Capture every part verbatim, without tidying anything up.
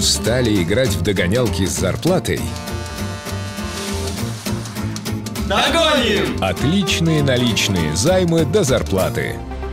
Устали играть в догонялки с зарплатой? Догоним! Отличные наличные займы до зарплаты.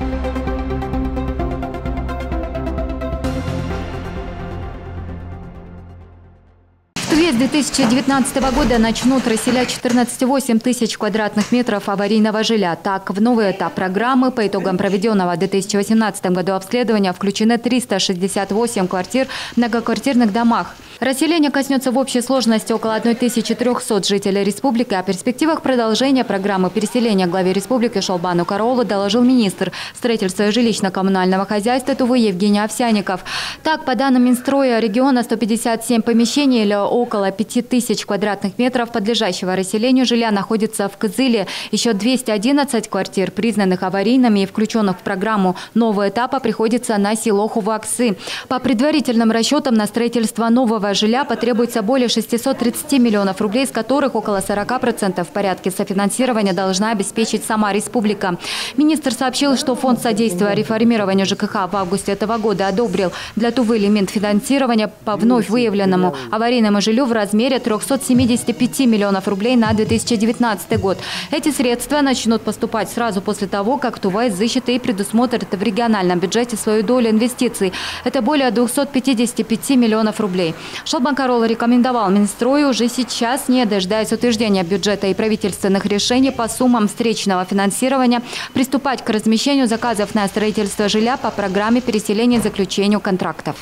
С две тысячи девятнадцатого года начнут расселять четырнадцать целых восемь десятых тысяч квадратных метров аварийного жилья. Так, в новый этап программы по итогам проведенного в две тысячи восемнадцатом году обследования включены триста шестьдесят восемь квартир в многоквартирных домах. Расселение коснется в общей сложности около тысячи трёхсот жителей республики. О перспективах продолжения программы переселения главе республики Шолбану Караулу доложил министр строительства и жилищно-коммунального хозяйства Тувы Евгений Овсянников. Так, по данным Минстроя региона, сто пятьдесят семь помещений или около пяти тысяч квадратных метров подлежащего расселению жилья находится в Кызыле. Еще двести одиннадцать квартир, признанных аварийными и включенных в программу нового этапа, приходится на село Хуваксы. По предварительным расчетам, на строительство нового жилья потребуется более шестисот тридцати миллионов рублей, из которых около сорока процентов в порядке софинансирования должна обеспечить сама республика. Министр сообщил, что Фонд содействия реформированию ЖКХ в августе этого года одобрил для Тувы лимит финансирования по вновь выявленному аварийному жилью в размере трёхсот семидесяти пяти миллионов рублей на две тысячи девятнадцатый год. Эти средства начнут поступать сразу после того, как Тува изыщет и предусмотрит в региональном бюджете свою долю инвестиций. Это более двухсот пятидесяти пяти миллионов рублей. Шолбан Караулу рекомендовал Минстрою уже сейчас, не дожидаясь утверждения бюджета и правительственных решений по суммам встречного финансирования, приступать к размещению заказов на строительство жилья по программе переселения и заключению контрактов.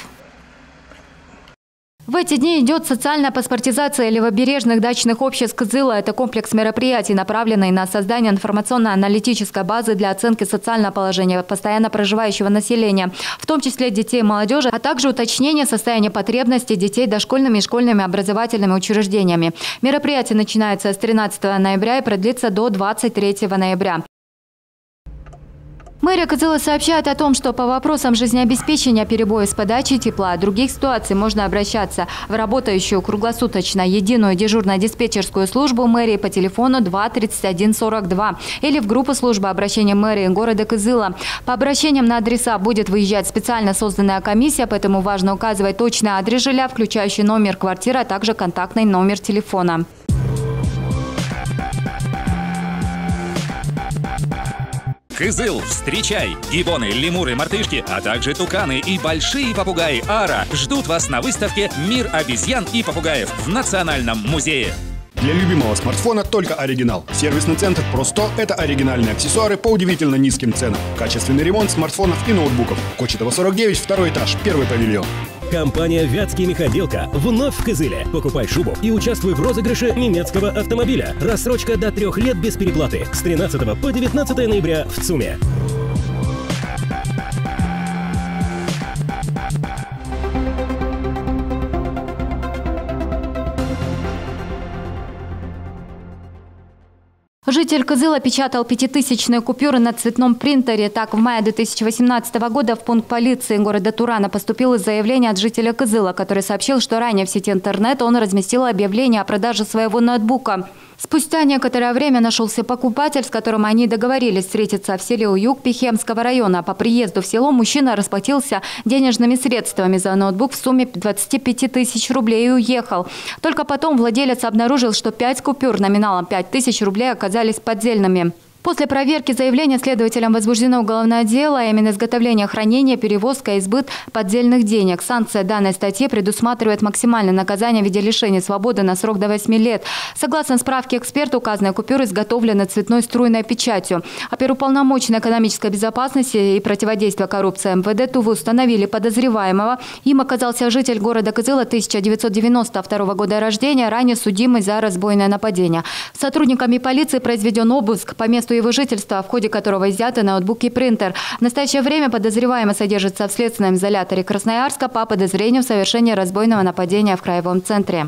В эти дни идет социальная паспортизация левобережных дачных обществ Кызыла. Это комплекс мероприятий, направленный на создание информационно-аналитической базы для оценки социального положения постоянно проживающего населения, в том числе детей и молодежи, а также уточнение состояния потребностей детей дошкольными и школьными образовательными учреждениями. Мероприятие начинается с тринадцатого ноября и продлится до двадцать третьего ноября. Мэрия Кызыла сообщает о том, что по вопросам жизнеобеспечения, перебоев с подачей тепла и других ситуаций можно обращаться в работающую круглосуточно единую дежурно-диспетчерскую службу мэрии по телефону два тридцать один сорок два или в группу службы обращения мэрии города Кызыла. По обращениям на адреса будет выезжать специально созданная комиссия, поэтому важно указывать точный адрес жилья, включающий номер квартиры, а также контактный номер телефона. Кызыл, встречай! Гибоны, лемуры, мартышки, а также туканы и большие попугаи ара ждут вас на выставке «Мир обезьян и попугаев» в Национальном музее. Для любимого смартфона только оригинал. Сервисный центр Про сто – это оригинальные аксессуары по удивительно низким ценам. Качественный ремонт смартфонов и ноутбуков. Кочетова сорок девять, второй этаж, первый павильон. Компания «Вятский мехотделка» вновь в Кызыле. Покупай шубу и участвуй в розыгрыше немецкого автомобиля. Рассрочка до трех лет без переплаты. С тринадцатого по девятнадцатое ноября в ЦУМе. Житель Кызыла печатал пятитысячные купюры на цветном принтере. Так, в мае две тысячи восемнадцатого года в пункт полиции города Турана поступило заявление от жителя Кызыла, который сообщил, что ранее в сети интернет он разместил объявление о продаже своего ноутбука. Спустя некоторое время нашелся покупатель, с которым они договорились встретиться в селе Уюг Пихемского района. По приезду в село мужчина расплатился денежными средствами за ноутбук в сумме двадцати пяти тысяч рублей и уехал. Только потом владелец обнаружил, что пять купюр номиналом пять тысяч рублей оказались поддельными. После проверки заявления следователям возбуждено уголовное дело, а именно изготовление, хранение, перевозка и сбыт поддельных денег. Санкция данной статьи предусматривает максимальное наказание в виде лишения свободы на срок до восьми лет. Согласно справке эксперта, указанные купюры изготовлены цветной струйной печатью. Оперуполномоченной экономической безопасности и противодействия коррупции эм вэ дэ Тувы установили подозреваемого. Им оказался житель города Кызыла тысяча девятьсот девяносто второго года рождения, ранее судимый за разбойное нападение. Сотрудниками полиции произведен обыск по месту его жительства, в ходе которого изъяты ноутбук и принтер. В настоящее время подозреваемый содержится в следственном изоляторе Красноярска по подозрению в совершении разбойного нападения в краевом центре.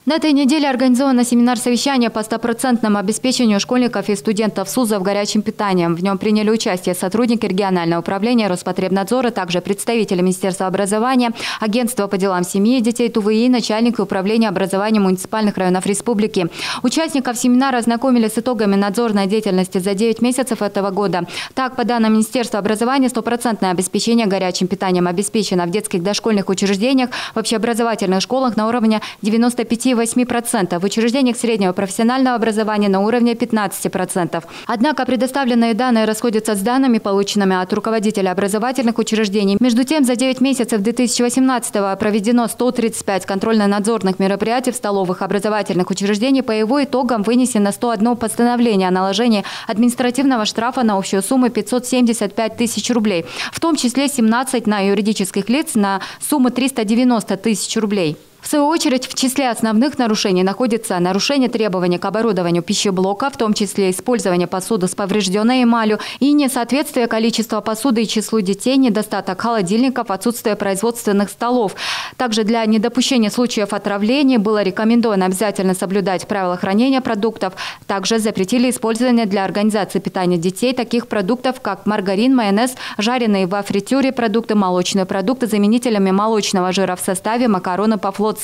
На этой неделе организовано семинар-совещание по стопроцентному обеспечению школьников и студентов СУЗов горячим питанием. В нем приняли участие сотрудники регионального управления Роспотребнадзора, также представители Министерства образования, Агентства по делам семьи и детей Тувы и начальники управления образования муниципальных районов республики. Участников семинара ознакомили с итогами надзорной деятельности за девять месяцев этого года. Так, по данным Министерства образования, стопроцентное обеспечение горячим питанием обеспечено в детских дошкольных учреждениях, в общеобразовательных школах на уровне девяноста пяти и восьми процентов, в учреждениях среднего профессионального образования на уровне пятнадцати процентов. Однако предоставленные данные расходятся с данными, полученными от руководителя образовательных учреждений. Между тем, за девять месяцев две тысячи восемнадцатого проведено сто тридцать пять контрольно-надзорных мероприятий в столовых образовательных учреждениях. По его итогам вынесено сто одно постановление о наложении административного штрафа на общую сумму пятьсот семьдесят пять тысяч рублей, в том числе семнадцать на юридических лиц на сумму триста девяносто тысяч рублей. В свою очередь, в числе основных нарушений находится нарушение требований к оборудованию пищеблока, в том числе использование посуды с поврежденной эмалью и несоответствие количества посуды и числу детей, недостаток холодильников, отсутствие производственных столов. Также для недопущения случаев отравления было рекомендовано обязательно соблюдать правила хранения продуктов. Также запретили использование для организации питания детей таких продуктов, как маргарин, майонез, жареные во фритюре продукты, молочные продукты, заменителями молочного жира в составе, макароны по-флотски.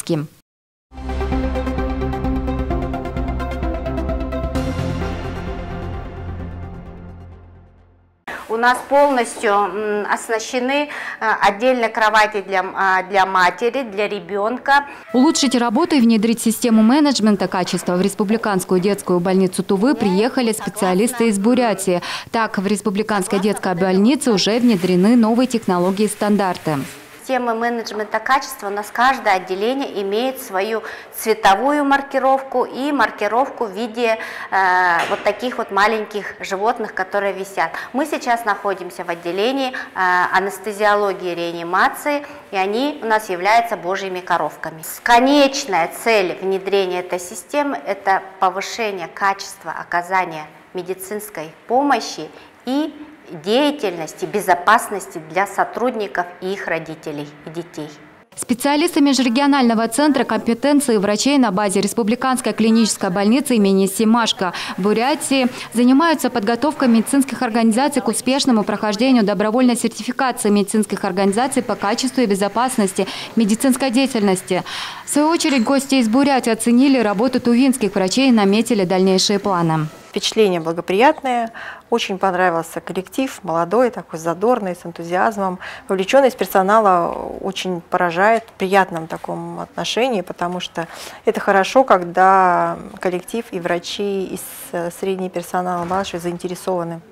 У нас полностью оснащены отдельные кровати для, для матери, для ребенка. Улучшить работу и внедрить систему менеджмента качества в Республиканскую детскую больницу Тувы приехали специалисты из Бурятии. Так, в Республиканской детской больнице уже внедрены новые технологии и стандарты. Система менеджмента качества, у нас каждое отделение имеет свою цветовую маркировку и маркировку в виде э, вот таких вот маленьких животных, которые висят. Мы сейчас находимся в отделении э, анестезиологии и реанимации, и они у нас являются божьими коровками. Конечная цель внедрения этой системы – это повышение качества оказания медицинской помощи и деятельности, безопасности для сотрудников и их родителей и детей. Специалисты Межрегионального центра компетенции врачей на базе Республиканской клинической больницы имени Семашко в Бурятии занимаются подготовкой медицинских организаций к успешному прохождению добровольной сертификации медицинских организаций по качеству и безопасности медицинской деятельности. В свою очередь, гости из Бурятии оценили работу тувинских врачей и наметили дальнейшие планы. Впечатление благоприятное, очень понравился коллектив, молодой, такой задорный, с энтузиазмом. Вовлеченность персонала очень поражает в приятном таком отношении, потому что это хорошо, когда коллектив и врачи, и средний персонал младший заинтересованы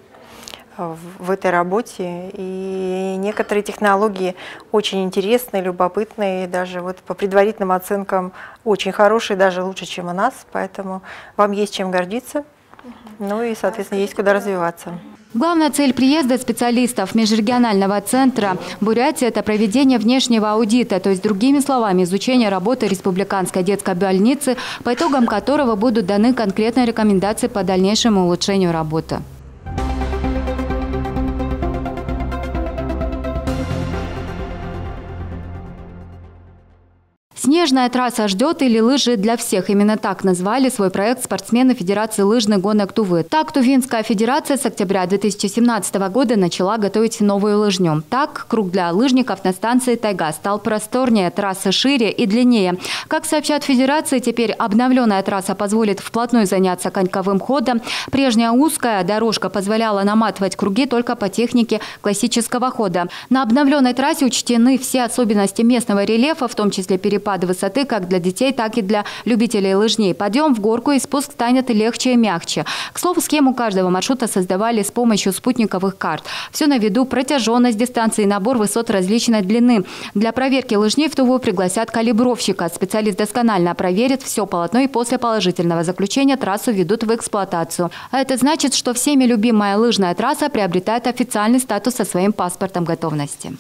в этой работе. И некоторые технологии очень интересные, любопытные, даже вот по предварительным оценкам очень хорошие, даже лучше, чем у нас. Поэтому вам есть чем гордиться. Ну и, соответственно, есть куда развиваться. Главная цель приезда специалистов Межрегионального центра Бурятии – это проведение внешнего аудита, то есть, другими словами, изучение работы Республиканской детской больницы, по итогам которого будут даны конкретные рекомендации по дальнейшему улучшению работы. Снежная трасса ждет или лыжи для всех. Именно так назвали свой проект спортсмены Федерации лыжных гонок Тувы. Так, Тувинская федерация с октября две тысячи семнадцатого года начала готовить новую лыжню. Так, круг для лыжников на станции Тайга стал просторнее, трасса шире и длиннее. Как сообщат федерации, теперь обновленная трасса позволит вплотную заняться коньковым ходом. Прежняя узкая дорожка позволяла наматывать круги только по технике классического хода. На обновленной трассе учтены все особенности местного рельефа, в том числе перепады высоты как для детей, так и для любителей лыжней. Подъем в горку и спуск станет легче и мягче. К слову, схему каждого маршрута создавали с помощью спутниковых карт. Все на виду: протяженность дистанции и набор высот различной длины. Для проверки лыжней в Туву пригласят калибровщика. Специалист досконально проверит все полотно и после положительного заключения трассу ведут в эксплуатацию. А это значит, что всеми любимая лыжная трасса приобретает официальный статус со своим паспортом готовности.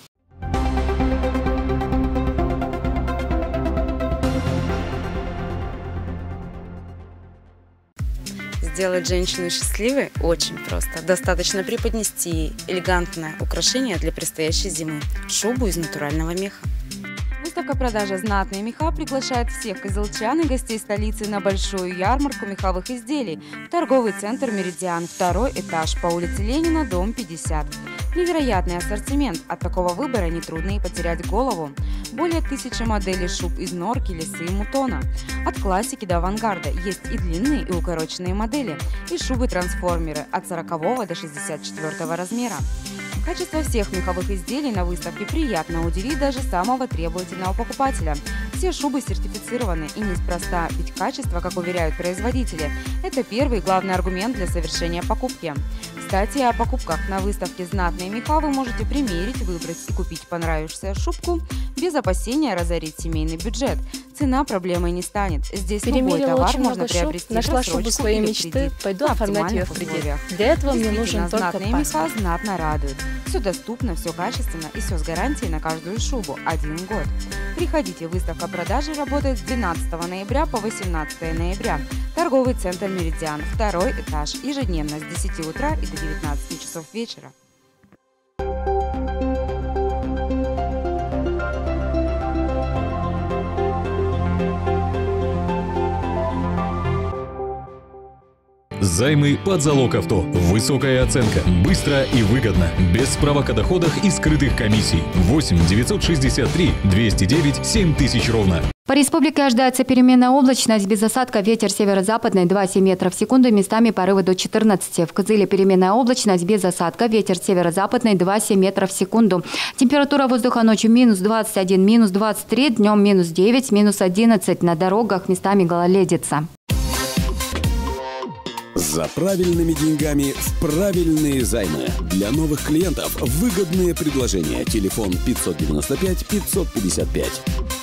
Сделать женщину счастливой очень просто. Достаточно преподнести элегантное украшение для предстоящей зимы – шубу из натурального меха. Выставка-продажа «Знатные меха» приглашает всех козелчан и гостей столицы на большую ярмарку меховых изделий в торговый центр «Меридиан», второй этаж, по улице Ленина, дом пятьдесят. Невероятный ассортимент. От такого выбора нетрудно и потерять голову. Более тысячи моделей шуб из норки, лисы и мутона. От классики до авангарда есть и длинные, и укороченные модели, и шубы-трансформеры от сорокового до шестьдесят четвёртого размера. Качество всех меховых изделий на выставке приятно удивит даже самого требовательного покупателя. Все шубы сертифицированы, и неспроста, ведь качество, как уверяют производители, это первый и главный аргумент для совершения покупки. Кстати, о покупках на выставке «Знатные меха» вы можете примерить, выбрать и купить понравившуюся шубку без опасения разорить семейный бюджет. Цена проблемой не станет. Здесь любой товар можно приобрести. Нашла шубу своей мечты, пойду оформлять ее в кредит. Для этого мне нужен только «Знатные меха» знатно радуют. Все доступно, все качественно и все с гарантией на каждую шубу. Один год. Приходите, выставка продажи работает с двенадцатого ноября по восемнадцатое ноября. Торговый центр «Меридиан», второй этаж, ежедневно с десяти утра и до девятнадцати часов вечера. Займы под залог авто. Высокая оценка. Быстро и выгодно. Без справок о доходах и скрытых комиссий. восемь девятьсот шестьдесят три двести девять семь тысяч ровно. По республике ожидается переменная облачность, без осадка, ветер северо-западный два-семь метров в секунду, местами порывы до четырнадцати. В Кызыле переменная облачность, без осадка, ветер северо-западный два-семь метров в секунду. Температура воздуха ночью минус двадцать один, минус двадцать три, днем минус девять, минус одиннадцать. На дорогах местами гололедица. За правильными деньгами в правильные займы. Для новых клиентов выгодные предложения. Телефон пятьсот девяносто пять пятьсот пятьдесят пять.